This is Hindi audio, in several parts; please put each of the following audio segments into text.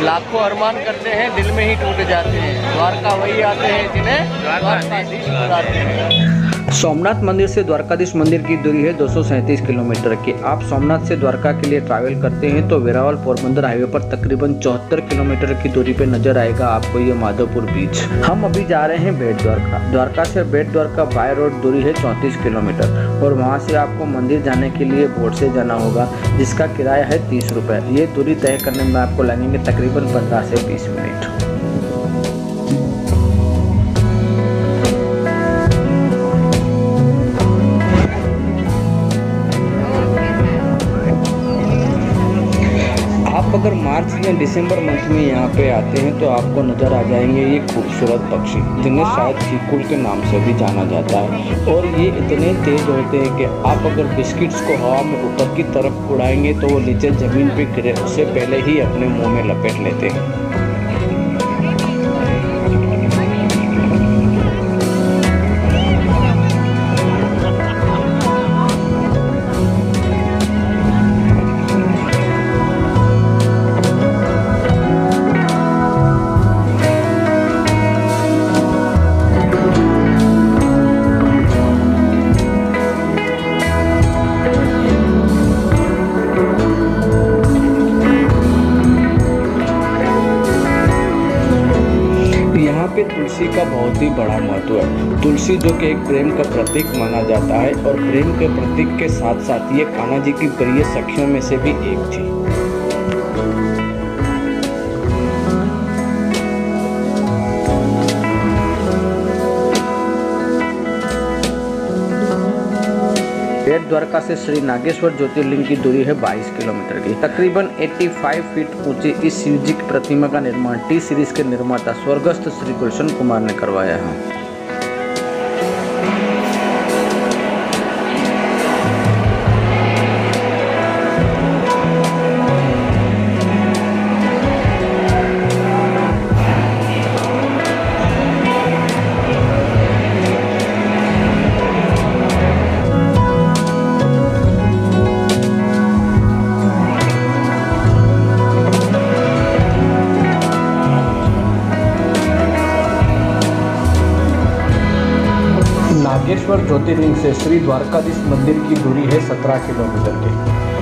लाखों अरमान करते हैं, दिल में ही टूट जाते हैं। द्वारका वही आते हैं जिन्हें द्वारकाधीश बुलाते हैं। सोमनाथ मंदिर से द्वारकाधीश मंदिर की दूरी है 237 किलोमीटर की। आप सोमनाथ से द्वारका के लिए ट्रैवल करते हैं तो वेरावल पोरबंदर हाईवे पर तकरीबन 74 किलोमीटर की दूरी पे नजर आएगा आपको ये माधवपुर बीच। हम अभी जा रहे हैं बेट द्वारका। द्वारका से बेट द्वारका बाय रोड दूरी है 34 किलोमीटर और वहाँ से आपको मंदिर जाने के लिए बोट से जाना होगा, जिसका किराया है 30 रुपये। ये दूरी तय करने में आपको लगेंगे तकरीबन 15 से 20 मिनट। आप अगर मार्च या दिसंबर मंथ में यहाँ पे आते हैं तो आपको नज़र आ जाएंगे ये खूबसूरत पक्षी, जिन्हें शायद खीकुल के नाम से भी जाना जाता है। और ये इतने तेज होते हैं कि आप अगर बिस्किट्स को हवा में ऊपर की तरफ उड़ाएंगे तो वो नीचे ज़मीन पे गिरे उससे पहले ही अपने मुंह में लपेट लेते हैं। यहाँ पे तुलसी का बहुत ही बड़ा महत्व है। तुलसी जो कि एक प्रेम का प्रतीक माना जाता है और प्रेम के प्रतीक के साथ साथ ये कान्हा जी की प्रिय सखियों में से भी एक थी। बेट द्वारका से श्री नागेश्वर ज्योतिर्लिंग की दूरी है 22 किलोमीटर की। तकरीबन 85 फीट ऊंची इस शिव जी की प्रतिमा का निर्माण टी सीरीज के निर्माता स्वर्गस्थ श्री गुलशन कुमार ने करवाया है। नागेश्वर ज्योतिर्लिंग से श्री द्वारकाधीश मंदिर की दूरी है 17 किलोमीटर की।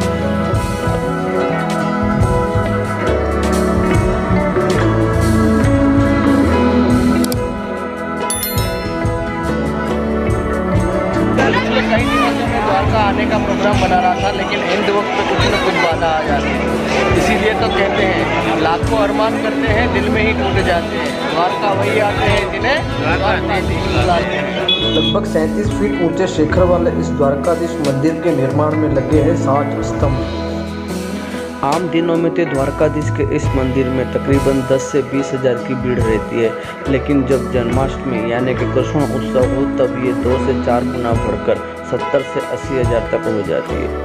पिछले कई दिनों से मैं द्वारका आने का प्रोग्राम बना रहा था, लेकिन एंड वक्त पे कुछ न कुछ बाधा आ जाती है। इसीलिए तो कहते हैं लाखों अरमान करते हैं, दिल में ही टूट जाते हैं। द्वारका वही आते हैं जिन्हें द्वारकाधीश बुलाते हैं। लगभग 37 फीट ऊंचे शिखर वाले इस द्वारकाधीश मंदिर के निर्माण में लगे हैं 60 स्तंभ। आम दिनों में तो द्वारकाधीश के इस मंदिर में तकरीबन 10 से 20 हज़ार की भीड़ रहती है, लेकिन जब जन्माष्टमी यानी कि कृष्ण उत्सव हो तब ये 2 से 4 गुना बढ़कर 70 से 80 हज़ार तक हो जाती है।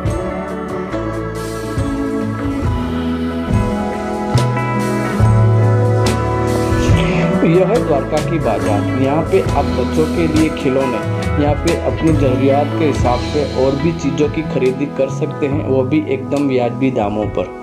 यह है द्वारका की बाजार। यहाँ पे आप बच्चों के लिए खिलौने, यहाँ पे अपनी ज़रूरियात के हिसाब से और भी चीज़ों की खरीदी कर सकते हैं, वो भी एकदम वाजिबी दामों पर।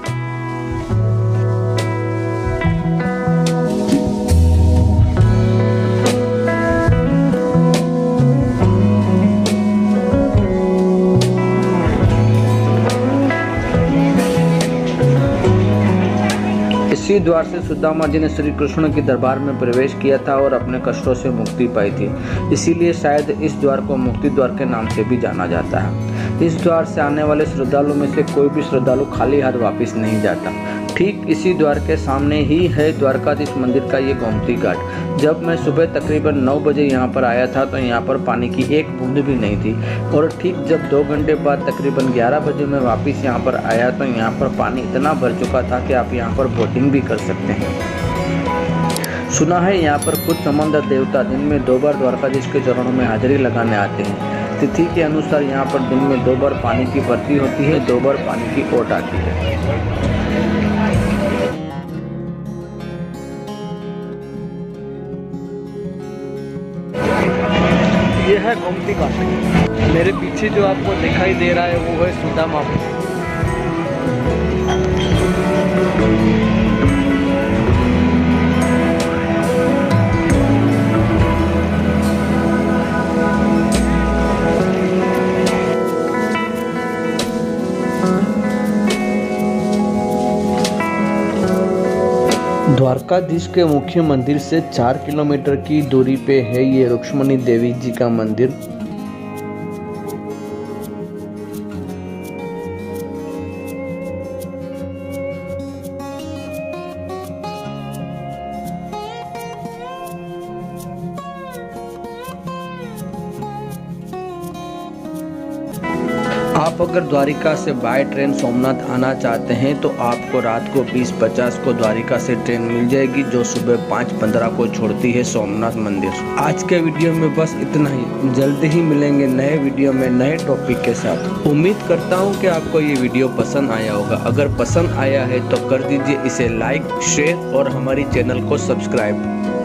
इसी द्वार से सुदामा जी ने श्री कृष्ण के दरबार में प्रवेश किया था और अपने कष्टों से मुक्ति पाई थी। इसीलिए शायद इस द्वार को मुक्ति द्वार के नाम से भी जाना जाता है। इस द्वार से आने वाले श्रद्धालुओं में से कोई भी श्रद्धालु खाली हाथ वापस नहीं जाता। ठीक इसी द्वार के सामने ही है द्वारकाधीश मंदिर का ये गोमती घाट। जब मैं सुबह तकरीबन 9 बजे यहाँ पर आया था तो यहाँ पर पानी की एक बूंद भी नहीं थी, और ठीक जब 2 घंटे बाद तकरीबन 11 बजे मैं वापस यहाँ पर आया तो यहाँ पर पानी इतना भर चुका था कि आप यहाँ पर बोटिंग भी कर सकते हैं। सुना है यहाँ पर कुछ समंदर देवता दिन में 2 बार द्वारकाधीश के चरणों में हाजिरी लगाने आते हैं। तिथि के अनुसार यहाँ पर दिन में 2 बार पानी की भर्ती होती है, 2 बार पानी की ओट आती है। ये है गोमती घाट। मेरे पीछे जो आपको दिखाई दे रहा है वो है सुदामा। द्वारकाधीश के मुख्य मंदिर से 4 किलोमीटर की दूरी पे है ये रुक्मणी देवी जी का मंदिर। आप अगर द्वारिका से बाय ट्रेन सोमनाथ आना चाहते हैं तो आपको रात को 20:50 को द्वारिका से ट्रेन मिल जाएगी जो सुबह 5:15 को छोड़ती है सोमनाथ मंदिर। आज के वीडियो में बस इतना ही। जल्दी ही मिलेंगे नए वीडियो में नए टॉपिक के साथ। उम्मीद करता हूँ कि आपको ये वीडियो पसंद आया होगा। अगर पसंद आया है तो कर दीजिए इसे लाइक, शेयर और हमारी चैनल को सब्सक्राइब।